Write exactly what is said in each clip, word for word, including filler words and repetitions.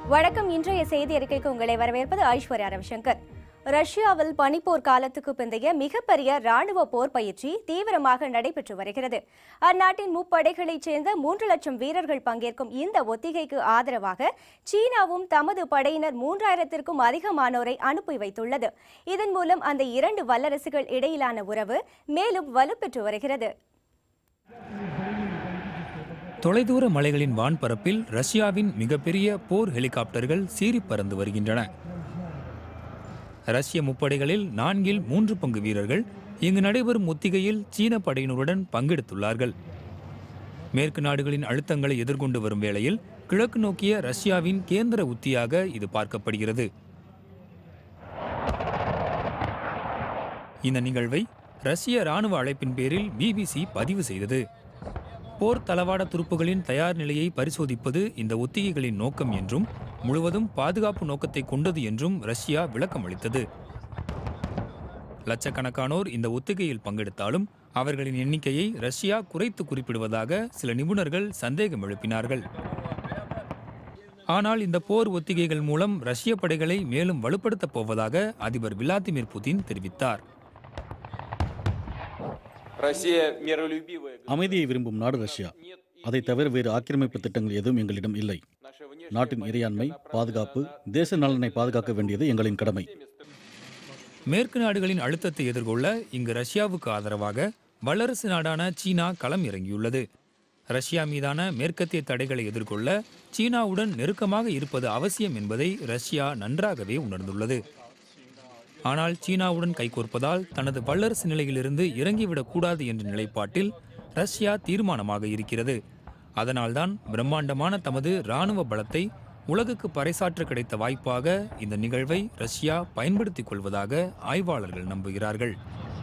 வணக்கம். இன்றைய செய்தி அறிக்கைக்கு உங்களை வரவேற்பது ஐஸ்வர்யா ரவிசங்கர். ரஷ்யாவில் பனிப்போர் காலத்துக்கு பிந்தைய மிகப்பெரிய ராணுவ போர் பயிற்சி தீவிரமாக நடைபெற்று வருகிறது. அந்நாட்டின் முப்படைகளைச் சேர்ந்த மூன்று லட்சம் வீரர்கள் பங்கேற்கும் இந்த ஒத்திகைக்கு ஆதரவாக சீனாவும் தமது படையினர் மூன்றாயிரத்திற்கும் அதிகமானோரை அனுப்பி வைத்துள்ளது. இதன் மூலம் அந்த இரண்டு வல்லரசுகள் இடையிலான உறவு மேலும் வலுப்பெற்று வருகிறது. தொலைதூர மலைகளின் வான்பரப்பில் ரஷ்யாவின் மிகப்பெரிய போர் ஹெலிகாப்டர்கள் சீறி பறந்து வருகின்றன. ரஷ்ய முப்படைகளில் நான்கில் மூன்று பங்கு வீரர்கள் இங்கு நடைபெறும் ஒத்திகையில் சீன படையினருடன் பங்கெடுத்துள்ளார்கள். மேற்கு நாடுகளின் அழுத்தங்களை எதிர்கொண்டு வரும் வேளையில் கிழக்கு நோக்கிய ரஷ்யாவின் கேந்திர உத்தியாக இது பார்க்கப்படுகிறது. இந்த நிகழ்வை ரஷ்ய இராணுவ அழைப்பின் பேரில் பிபிசி பதிவு செய்தது. போர் தளவாட துருப்புகளின் தயார் நிலையை பரிசோதிப்பது இந்த ஒத்திகைகளின் நோக்கம் என்றும் முழுவதும் பாதுகாப்பு நோக்கத்தை கொண்டது என்றும் ரஷ்யா விளக்கம் அளித்தது. லட்சக்கணக்கானோர் இந்த ஒத்திகையில் பங்கெடுத்தாலும் அவர்களின் எண்ணிக்கையை ரஷ்யா குறைத்து குறிப்பிடுவதாக சில நிபுணர்கள் சந்தேகம் எழுப்பினார்கள். ஆனால் இந்த போர் ஒத்திகைகள் மூலம் ரஷ்ய படைகளை மேலும் வலுப்படுத்தப் போவதாக அதிபர் விளாடிமிர் புதின் தெரிவித்தார். அமைதியை விரும்பும் நாடு ரஷ்யா. அதை தவிர வேறு ஆக்கிரமிப்பு திட்டங்கள் எதுவும் எங்களிடம் இல்லை. நாட்டின் இறையாண்மை, பாதுகாப்பு, தேச நலனை பாதுகாக்க வேண்டியது எங்களின் கடமை. மேற்கு நாடுகளின் அழுத்தத்தை எதிர்கொள்ள இங்கு ரஷ்யாவுக்கு ஆதரவாக வல்லரசு நாடான சீனா களம் இறங்கியுள்ளது. ரஷ்யா மீதான மேற்கத்திய தடைகளை எதிர்கொள்ள சீனாவுடன் நெருக்கமாக இருப்பது அவசியம் என்பதை ரஷ்யா நன்றாகவே உணர்ந்துள்ளது. ஆனால் சீனாவுடன் கைகோர்ப்பதால் தனது வல்லரசு நிலையிலிருந்து இறங்கிவிடக் கூடாது என்ற நிலைப்பாட்டில் ரஷ்யா தீர்மானமாக இருக்கிறது. அதனால்தான் பிரம்மாண்டமான தமது இராணுவ பலத்தை உலகுக்கு பறைசாற்ற கிடைத்த வாய்ப்பாக இந்த நிகழ்வை ரஷ்யா பயன்படுத்திக் கொள்வதாக ஆய்வாளர்கள் நம்புகிறார்கள்.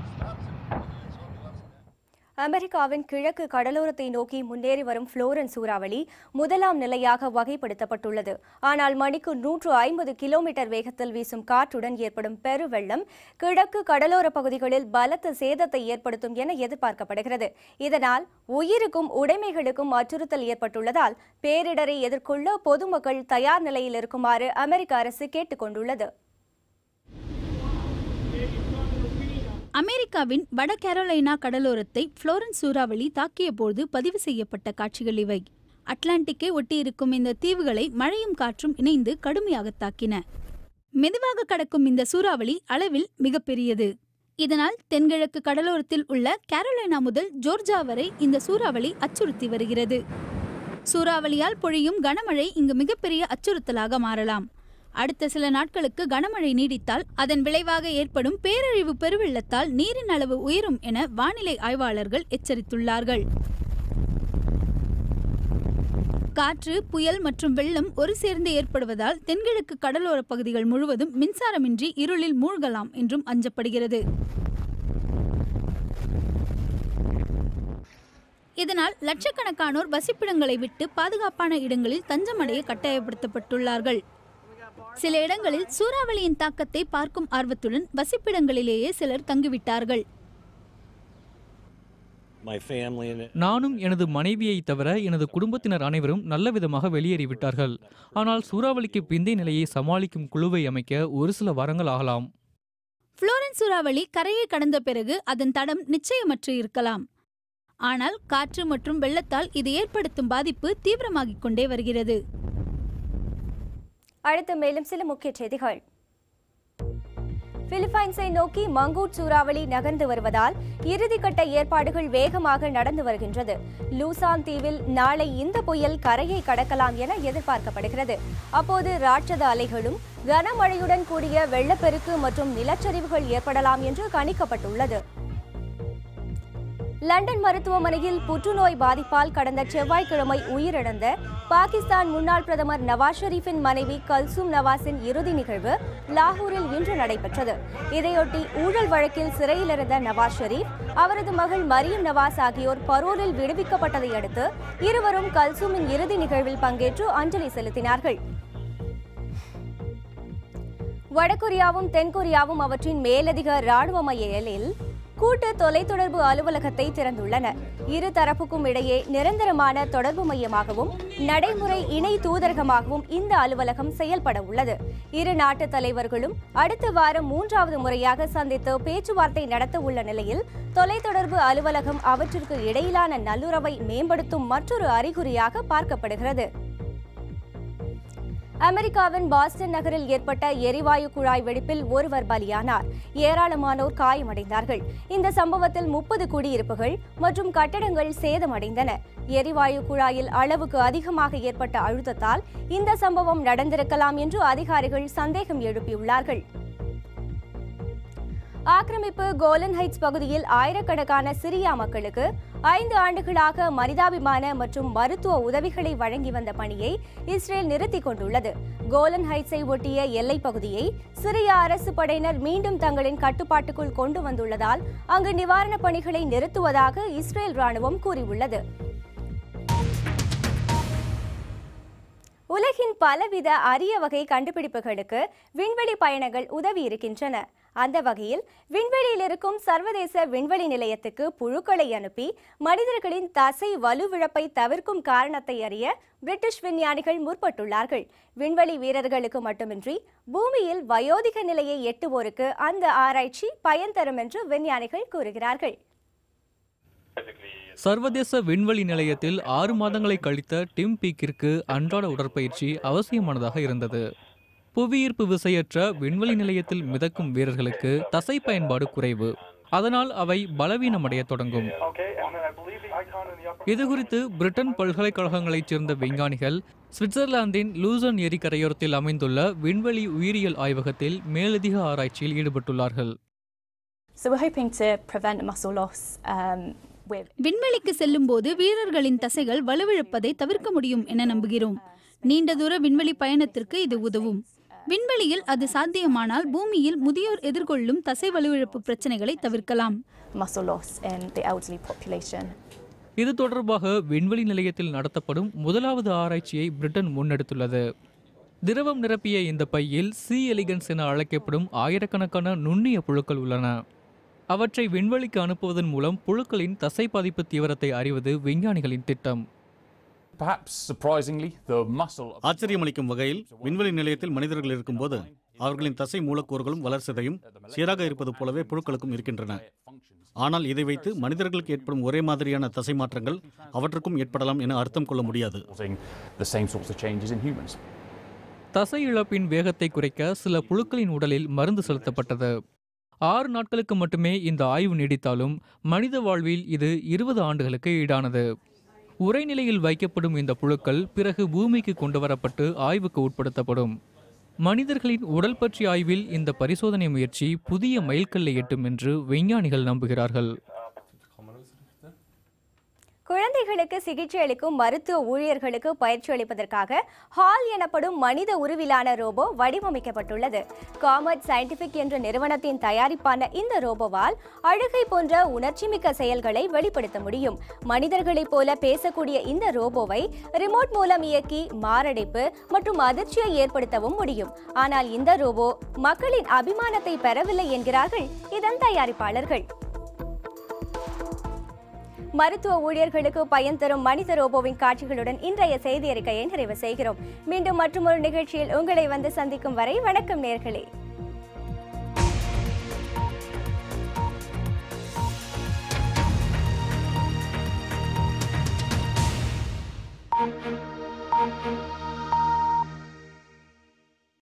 அமெரிக்காவின் கிழக்கு கடலோரத்தை நோக்கி முன்னேறி வரும் புளோரன்ஸ் சூறாவளி முதலாம் நிலையாக வகைப்படுத்தப்பட்டுள்ளது. ஆனால் மணிக்கு நூற்று ஐம்பது கிலோமீட்டர் வேகத்தில் வீசும் காற்றுடன் ஏற்படும் பெருவெள்ளம் கிழக்கு கடலோர பகுதிகளில் பலத்த சேதத்தை ஏற்படுத்தும் என எதிர்பார்க்கப்படுகிறது. இதனால் உயிருக்கும் உடைமைகளுக்கும் அச்சுறுத்தல் ஏற்பட்டுள்ளதால் பேரிடரை எதிர்கொள்ள பொதுமக்கள் தயார் நிலையில் இருக்குமாறு அமெரிக்க அரசு கேட்டுக் கொண்டுள்ளது. அமெரிக்காவின் வட கேரோலைனா கடலோரத்தை புளோரன்ஸ் சூறாவளி தாக்கிய போது பதிவு செய்யப்பட்ட காட்சிகள் இவை. அட்லாண்டிக்கை ஒட்டியிருக்கும் இந்த தீவுகளை மழையும் காற்றும் இணைந்து கடுமையாக தாக்கின. மெதுவாக கடக்கும் இந்த சூறாவளி அளவில் மிகப்பெரியது. இதனால் தென்கிழக்கு கடலோரத்தில் உள்ள கேரோலைனா முதல் ஜோர்ஜியா வரை இந்த சூறாவளி அச்சுறுத்தி வருகிறது. சூறாவளியால் பொழியும் கனமழை இங்கு மிகப்பெரிய அச்சுறுத்தலாக மாறலாம். அடுத்த சில நாட்களுக்கு கனமழை நீடித்தால் அதன் விளைவாக ஏற்படும் பேரழிவு பெருவெள்ளத்தால் நீரின் அளவு உயரும் என வானிலை ஆய்வாளர்கள் எச்சரித்துள்ளார்கள். காற்று, புயல் மற்றும் வெள்ளம் ஒரு சேர்ந்து ஏற்படுவதால் தென்கிழக்கு கடலோர பகுதிகள் முழுவதும் மின்சாரமின்றி இருளில் மூழ்கலாம் என்றும் அஞ்சப்படுகிறது. இதனால் லட்சக்கணக்கானோர் வசிப்பிடங்களை விட்டு பாதுகாப்பான இடங்களில் தஞ்சமடைய கட்டாயப்படுத்தப்பட்டுள்ளார்கள். சில இடங்களில் சூறாவளியின் தாக்கத்தை பார்க்கும் ஆர்வத்துடன் வசிப்பிடங்களிலேயே சிலர் தங்கிவிட்டார்கள். நானும் எனது மனைவியை தவிர எனது குடும்பத்தினர் அனைவரும் நல்ல விதமாக வெளியேறிவிட்டார்கள். ஆனால் சூறாவளிக்கு பிந்தைய நிலையை சமாளிக்கும் குழுவை அமைக்க ஒரு சில வாரங்கள் ஆகலாம். புளோரன்ஸ் சூறாவளி கரையை கடந்த பிறகு அதன் தடம் நிச்சயமற்று இருக்கலாம். ஆனால் காற்று மற்றும் வெள்ளத்தால் இது ஏற்படுத்தும் பாதிப்பு தீவிரமாகிக் கொண்டே வருகிறது. அடுத்து மேலும் சில முக்கிய செய்திகள். பிலிப்பைன்ஸை நோக்கி மங்கூட் சூறாவளி நகர்ந்து வருவதால் இறுதிக்கட்ட ஏற்பாடுகள் வேகமாக நடந்து வருகின்றது. லூசான் தீவில் நாளை இந்த புயல் கரையை கடக்கலாம் என எதிர்பார்க்கப்படுகிறது. அப்போது ராட்சத அலைகளும் கனமழையுடன் கூடிய வெள்ளப்பெருக்கு மற்றும் நிலச்சரிவுகள் ஏற்படலாம் என்று கணிக்கப்பட்டுள்ளது. லண்டன் மருத்துவமனையில் புற்றுநோய் பாதிப்பால் கடந்த செவ்வாய்க்கிழமை உயிரிழந்த பாகிஸ்தான் முன்னாள் பிரதமர் நவாஸ் ஷெரீஃபின் மனைவி கல்சூம் நவாஸின் இறுதி நிகழ்வு லாகூரில் இன்று நடைபெற்றது. இதையொட்டி ஊழல் வழக்கில் சிறையில் இருந்த நவாஸ் ஷெரீப், அவரது மகள் மரியம் நவாஸ் ஆகியோர் பரோலில் விடுவிக்கப்பட்டதை அடுத்து இருவரும் கல்சூமின் இறுதி நிகழ்வில் பங்கேற்று அஞ்சலி செலுத்தினார்கள். வடகொரியாவும் தென்கொரியாவும் அவற்றின் மேலதிக ராணுவ மைய எல்லையில் கூட்டு தொலைத்தொடர்பு அலுவலகத்தை திறந்துள்ளன. இரு தரப்புக்கும் இடையே நிரந்தரமான தொடர்பு மையமாகவும் நடைமுறை இணை தூதரகமாகவும் இந்த அலுவலகம் செயல்பட உள்ளது. இரு நாட்டு தலைவர்களும் அடுத்த வாரம் மூன்றாவது முறையாக சந்தித்து பேச்சுவார்த்தை நடத்த உள்ள நிலையில் தொலைத்தொடர்பு அலுவலகம் அவற்றிற்கு இடையிலான நல்லுறவை மேம்படுத்தும் மற்றொரு அறிகுறியாக பார்க்கப்படுகிறது. அமெரிக்காவின் பாஸ்டன் நகரில் ஏற்பட்ட எரிவாயு குழாய் வெடிப்பில் ஒருவர் பலியானார். ஏராளமானோர் காயமடைந்தார்கள். இந்த சம்பவத்தில் முப்பது குடியிருப்புகள் மற்றும் கட்டடங்கள் சேதமடைந்தன. எரிவாயு குழாயில் அளவுக்கு அதிகமாக ஏற்பட்ட அழுத்தத்தால் இந்த சம்பவம் நடந்திருக்கலாம் என்று அதிகாரிகள் சந்தேகம் எழுப்பியுள்ளார்கள். ஆக்கிரமிப்பு கோலன் ஹைட்ஸ் பகுதியில் ஆயிரக்கணக்கான சிரியா மக்களுக்கு ஐந்து ஆண்டுகளாக மனிதாபிமான மற்றும் மருத்துவ உதவிகளை வழங்கி வந்த பணியை இஸ்ரேல் நிறுத்திக் கொண்டுள்ளது. கோலன் ஹைட்ஸை ஒட்டிய எல்லைப் பகுதியை சிரியா அரசு படையினர் மீண்டும் தங்களின் கட்டுப்பாட்டுக்குள் கொண்டு வந்துள்ளதால் அங்கு நிவாரணப் பணிகளை நிறுத்துவதாக இஸ்ரேல் ராணுவம் கூறியுள்ளது. உலகின் பலவித அரிய வகை கண்டுபிடிப்புகளுக்கு விண்வெளி பயணங்கள் உதவி இருக்கின்றன. அந்த வகையில் விண்வெளியில் இருக்கும் சர்வதேச விண்வெளி நிலையத்துக்கு புழுக்களை அனுப்பி மனிதர்களின் தசை வலுவிழப்பை தவிர்க்கும் காரணத்தை அறிய பிரிட்டிஷ் விஞ்ஞானிகள் முற்பட்டுள்ளார்கள். விண்வெளி வீரர்களுக்கு மட்டுமின்றி பூமியில் வயோதிக நிலையை எட்டுவோருக்கு அந்த ஆராய்ச்சி பயன் தரும் என்று விஞ்ஞானிகள் கூறுகிறார்கள். சர்வதேச விண்வெளி நிலையத்தில் ஆறு மாதங்களை கழித்த டிம் பீக்கிற்கு அன்றாட உடற்பயிற்சி அவசியமானதாக இருந்தது. புவியீர்ப்பு விசையற்ற விண்வெளி நிலையத்தில் மிதக்கும் வீரர்களுக்கு தசை பயன்பாடு குறைவு. அதனால் அவை பலவீனமடைய தொடங்கும். இதுகுறித்து பிரிட்டன் பல்கலைக்கழகங்களைச் சேர்ந்த விஞ்ஞானிகள் சுவிட்சர்லாந்தின் லூசன் ஏரி கரையோரத்தில் அமைந்துள்ள விண்வெளி உயிரியல் ஆய்வகத்தில் மேலதிக ஆராய்ச்சியில் ஈடுபட்டுள்ளார்கள். விண்வெளிக்கு செல்லும் போது வீரர்களின் தசைகள் வலுவிழப்பதை தவிர்க்க முடியும் என நம்புகிறோம். நீண்ட தூர விண்வெளி பயணத்திற்கு இது உதவும். விண்வெளியில் அது சாத்தியமானால் பூமியில் முதியோர் எதிர்கொள்ளும் தசை வலுவிழப்பு பிரச்சனைகளை தவிர்க்கலாம். இது தொடர்பாக விண்வெளி நிலையத்தில் நடத்தப்படும் முதலாவது ஆராய்ச்சியை பிரிட்டன் முன்னெடுத்துள்ளது. திரவம் நிரப்பிய இந்த பையில் சி எலிகன்ஸ் என அழைக்கப்படும் ஆயிரக்கணக்கான நுண்ணிய புழுக்கள் உள்ளன. அவற்றை விண்வெளிக்கு அனுப்புவதன் மூலம் புழுக்களின் தசை பாதிப்பு தீவிரத்தை அறிவது விஞ்ஞானிகளின் திட்டம். ஆச்சரியமளிக்கும் வகையில் விண்வெளி நிலையத்தில் மனிதர்கள் இருக்கும்போது அவர்களின் தசை மூலக்கூறுகளும் வளர்ச்சிதையும் சீராக இருப்பது போலவே புழுக்களுக்கும் இருக்கின்றன. ஆனால் இதை வைத்து மனிதர்களுக்கு ஏற்படும் ஒரே மாதிரியான தசை மாற்றங்கள் அவற்றுக்கும் ஏற்படலாம் என அர்த்தம் கொள்ள முடியாது. தசை இழப்பின் வேகத்தை குறைக்க சில புழுக்களின் உடலில் மருந்து செலுத்தப்பட்டது. ஆறு நாட்களுக்கு மட்டுமே இந்த ஆய்வு நீடித்தாலும் மனித வாழ்வில் இது இருபது ஆண்டுகளுக்கு ஈடானது. உறைநிலையில் வைக்கப்படும் இந்த புழுக்கள் பிறகு பூமிக்கு கொண்டு வரப்பட்டு ஆய்வுக்கு உட்படுத்தப்படும். மனிதர்களின் உடல் பற்றிய ஆய்வில் இந்த பரிசோதனை முயற்சி புதிய மைல்கல்லை எட்டும் என்று விஞ்ஞானிகள் நம்புகிறார்கள். குழந்தைகளுக்கு சிகிச்சை அளிக்கும் மருத்துவ ஊழியர்களுக்கு பயிற்சி அளிப்பதற்காக ஹால் எனப்படும் மனித உருவிலான ரோபோ வடிவமைக்கப்பட்டுள்ளது. காமர்ட் சயின்டிபிக் என்ற நிறுவனத்தின் தயாரிப்பான இந்த ரோபோவால் அழுகை போன்ற உணர்ச்சிமிக்க செயல்களை வெளிப்படுத்த முடியும். மனிதர்களைப் போல பேசக்கூடிய இந்த ரோபோவை ரிமோட் மூலம் இயக்கி மாரடைப்பு மற்றும் அதிர்ச்சியை ஏற்படுத்தவும் முடியும். ஆனால் இந்த ரோபோ மக்களின் அபிமானத்தை பெறவில்லை என்கிறார்கள் இதன் தயாரிப்பாளர்கள். மருத்துவ ஊழியர்களுக்கு பயன் தரும் மனித ரோபோவின் காட்சிகளுடன் இன்றைய செய்தி அறிக்கையை நிறைவு செய்கிறோம். மீண்டும் மற்றொரு நிகழ்ச்சியில் உங்களை வந்து சந்திக்கும் வரை வணக்கம் நேயர்களே.